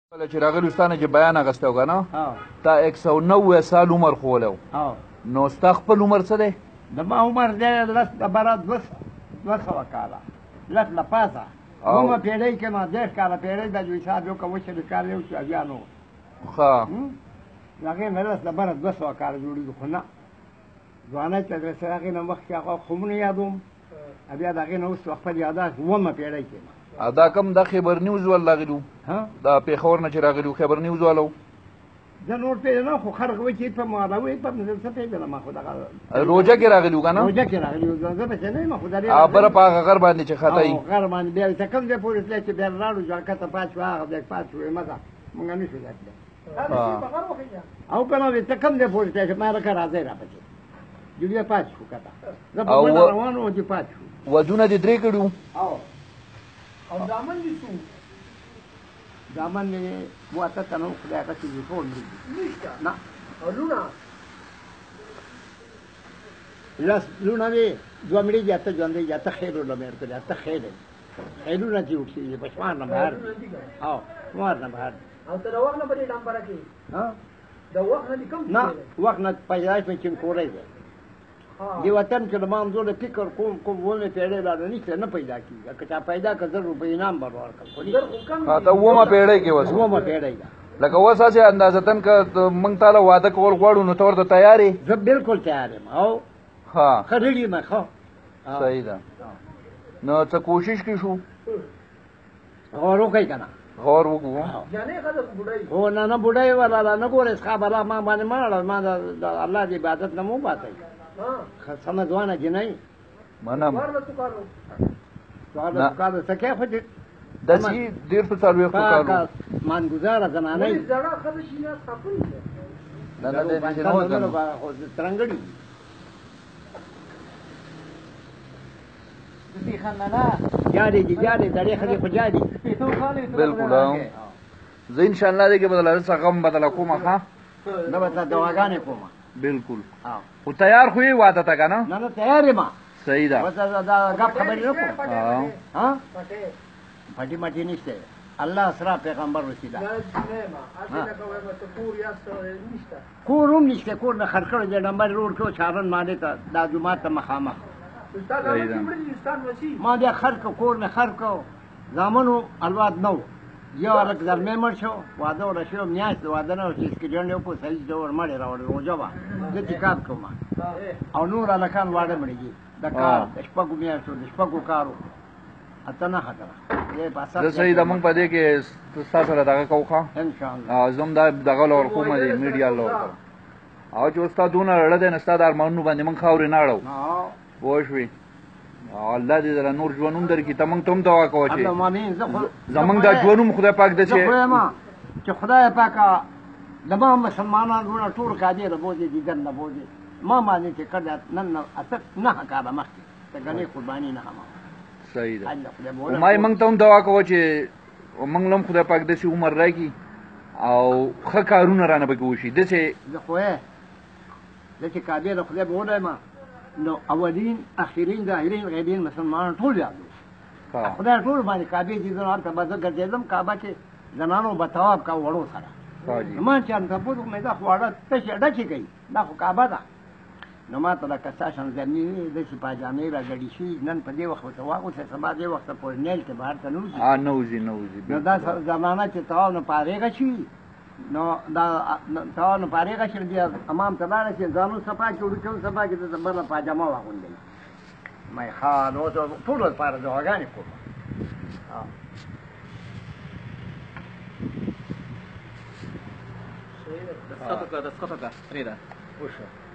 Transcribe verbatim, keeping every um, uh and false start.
کله چې راغلی ستانه چې بیان اغستی و که نه تا یک سو نوي سال عمر ښوولی و نو ستا خپل عمر څه دی؟ زما عمر دی لس ډبره دوه سوه کاله لس له پاسه اومه پېړۍ کې نو دېرش کاله پېړۍ ده جو حساب یې وکړه اوس چې کال یو شو بیا نو ښه د هغې نه لس ډبره دوه سوه کاله جوړېږي خو نه ځوانۍ ته د هغې نه مخکې هغه خوبونه یادوم بیا د هغې نه اوس خپل یاداشت اوومه پېړۍ کې دا کم دا خبر نیوز وال راغلی و دا پېښور نه چې راغلی و خبر نیوز والا و زه نور پېژنم خو خلک وایي چې په مالوي په څه پېژنم خو دغه روژه کې راغلی و که نه روژه کې راغلی و زه پسې نه یم خو بره په هغه غر باندې چې خطا یي غر باندې بیا ته کوم ځای پورې تللی چې بیا راړو چې کته پات شو هغه ځای پات شو مزه مونږ نه شو تللی او که نه ته کوم ځای پورې تللی چې ما لکه راځئ را پسې جو بیا پات شو کته زه په بله روان وم چې پات شو ودونه دې درې کړي وو او دامن دې څو دامن یې و اته تنه خدای هغه چې ټول نشته نه او لونه لس لونه وې دوه مړي دي اته ژوندۍ دي اته خیرونه مې ورکړي اته خیرې خیرونه چې وکړي په شمار نه بهر او شمار نه بهر او ته د وخت نه به دې ډمپره کې د وخت نه دې کم نه وخت نه پیدایش مې چینکوری دی دی وطن کې د ما همزوله فکر کوم کوم اوومې پېړۍ را رانیسته نه پیدا کېږي که چا پیدا کړه زر روپۍ انعام به ورکړم ته اوومه پېړۍ کې اوس اوومه پېړۍ ده لکه اوس هسې اندازتن که موږ تاله واده کول غواړو نو ته ورته تیار یې زه بلکل تیار یم او ها ښه ریډي یم ښه صحیح ده نو څه کوشش کې شو غور وکړئ که نه غور وکړو هو نه نه بوډۍ ولاله نه ګورې څښا بلا ما باندې مه اړه ما د الله د عبادت نه مو باسئ سمه ځوانه جنۍ منم څوارلس کاله څه کوې خو دې داسې دېرشو څلوېښتو کالو مانګزاره زنانۍ نه نه دی داسې نه وه که نه ترنګړي جارې دي جارې زړې ښځې خو جارې بلکل زه انشاءالله دی کې به د لاره څه غم به دله کومه ښه نه به ته دواګانې کومه بلکل خو تیار خو یې واده ته که نه نه نه تیار یم صحیح ده اوس دا ګپ خبرې نه کوم پټي مټي نشته الله اسرا پیغمبر رسیده کور هم نشته کور نه خر کړی دی ډمبر روډ کې چارن مالې ته دا جومات ته مخامخ ما بیا خر کو کور نه خر کو زامنو الواد نو یو هلک زلمی مړ شو واده وله شو میاشت واده نه و چې سکرجنډ یو په صحیح ډول مړې راوړې روژه وه زه تکاب کوم او نور هلکان واړه مړه دي د کار د شپږو میاشتو د شپږو کارو اته نه خطره زه صحیح ده موږ په دې کې ستا سره دغه کوو ښه انشاءالله زه هم دا دغه له ورکومه دی میډیا له ورکوم او چې اوس ستا دونه رړه دی نو ستا د ارمانونو باندې موږ خاورې نه اړو پوه شوې الله دې دله نور ژوند هم درکړي ته موږ ته هم دعا کوه چې زموږ دا ژوند هم خدای پاک داسې چې خدای پاکه زما مسلمانان وروڼه ټول قادر بوځي دیګر نه بوځي ما باندې چې کړی نن اته نهه کاله مخکې ته ګنې قرباني نه خمه صحیح ده ما یې موږ ته هم دعا کوه چې موږ له هم خدای پاک داسې عمر راکړي او ښه کارونه رانه پکې وشي داسې زه خو یې زه چې قادر خدای به ولایم نو اولین اخرین ظاهرین غیبین مسلمانان ټول یادو خدای ټول باندې کعبې دي زه هلته به زه ګرځېدم کعبه کې زنانو به طواف کوه وړو سره ما چې هم تپوس وکړم دا خو واړه تشې ډکې کوي دا خو کعبه ده نو ما ته لکه ساشن زمي وي داسې پاجامې راګډې شوي نن په دې وخت ورته واغوسئ سبا دې وخته پورې نیل کې بهر ته نه وځي نه وځي نه وځي نو دا زمانه چې طواف نه پارېږه شي نو دا طواف نه پارېږه شي بیا امام ته لاړه شي ځانو صفا کړي وړوکو صفا کړي د بله پاجامه واغوندئ ما یې ښه نو اوس ټولو لپاره دعاګانې کوم دسخط وکړه دسخط وکړه پرېږده وشو